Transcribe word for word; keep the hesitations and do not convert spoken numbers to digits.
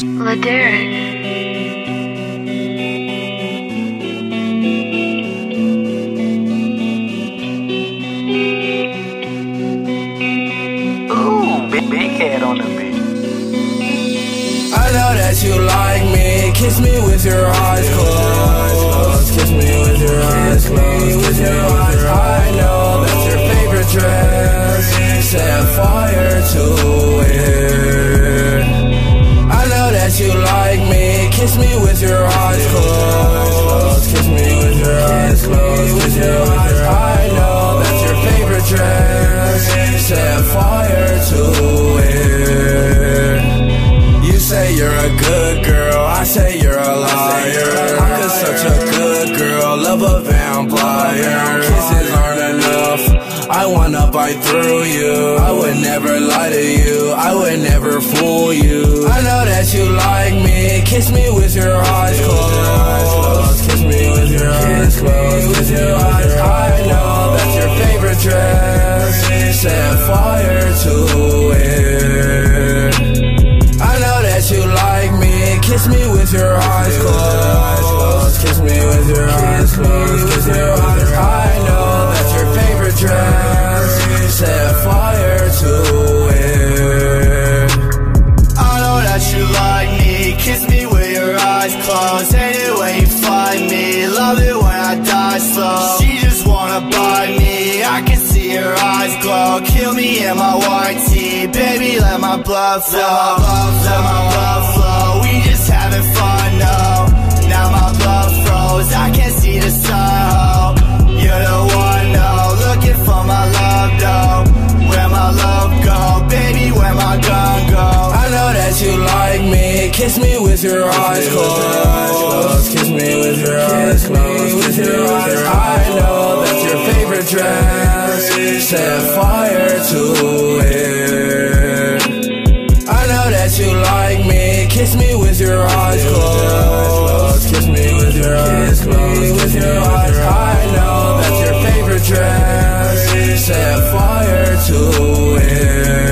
Ladaric. Big head on the beat. I know that you like me. Kiss me with your eyes closed. Kiss me with your eyes closed. With your eyes. I know that's your favorite dress. Set fire to it. I know that you like me. Kiss me with your eyes closed. Kiss me with your eyes closed. With your eyes. I know that's your favorite dress. Set fire to it. You say you're a good girl, I say you're a liar. I'm just such a good girl, love a vampire. Kisses aren't enough, I wanna bite through you. I would never lie to you, I would never fool you. I know that you like me, kiss me with your eyes closed. Kiss me with your eyes closed. With your eyes, I know that's your favorite dress. Set fire to it. I know that you like me. Kiss me with your eyes closed. Kiss me with your eyes closed. With your eyes, I know that's your favorite dress. Set fire to it. I know that you like me. Kiss me with your eyes closed. Hate it when you find me. Love it when I die slow. She just wanna bite me. I can see your eyes glow. Kill me in my white tee. Baby, let my blood flow. Let my blood, let my blood flow. We just having fun, no. Now my blood froze. I can't see the sun. You're the one, no. Looking for my love, though. Where my love go? Baby, where my gun go? I know that you like me. Kiss me with your eyes closed. Kiss me with your eyes closed. With your eyes, I know that's your favorite dress. Set fire to it. I know that you like me. Kiss me with your eyes closed. Kiss me with your eyes closed. With your eyes, I know that's your favorite dress. Set fire to it.